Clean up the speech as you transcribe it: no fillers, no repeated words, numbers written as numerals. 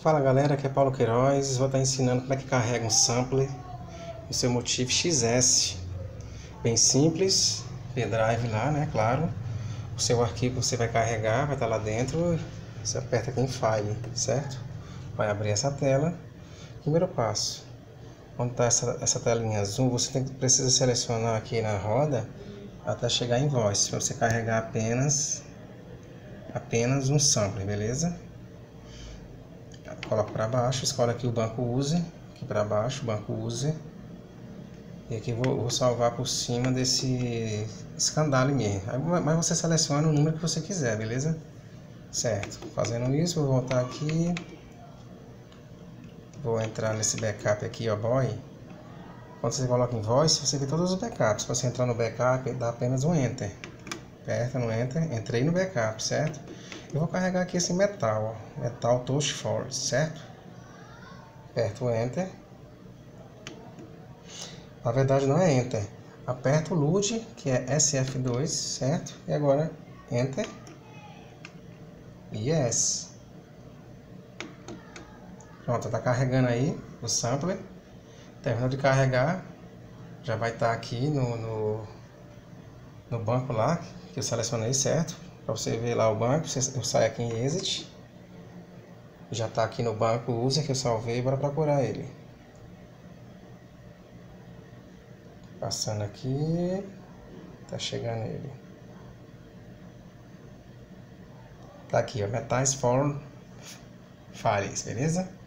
Fala galera, aqui é Paulo Queiroz, vou estar ensinando como é que carrega um sampler no seu Motiv XS. Bem simples, pendrive lá, né, claro. O seu arquivo você vai carregar, vai estar lá dentro, você aperta aqui em File, certo? Vai abrir essa tela. Primeiro passo, onde está essa telinha azul, você precisa selecionar aqui na roda até chegar em Voice, para você carregar apenas um sampler, beleza? Coloco para baixo, escolhe aqui o banco Use, aqui para baixo, banco Use. E aqui vou salvar por cima desse escandale mesmo. Mas você seleciona o número que você quiser, beleza? Certo. Fazendo isso, vou voltar aqui. Vou entrar nesse backup aqui, ó, boy. Quando você coloca em Voice, você vê todos os backups. Para você entrar no backup, dá apenas um Enter. Aperta no Enter, entrei no backup, certo? Eu vou carregar aqui esse metal, ó, Metal Touch Force, certo? Aperto o Enter. Na verdade não é Enter. Aperto o LUD, que é SF2, certo? E agora Enter. Yes. Pronto, está carregando aí o sampler. Terminou de carregar, já vai estar aqui no banco lá, que eu selecionei, certo? Para você ver lá o banco, eu saio aqui em Exit. Já está aqui no banco User que eu salvei, bora procurar ele. Passando aqui, tá chegando ele. Tá aqui, ó, Metais for Files, beleza?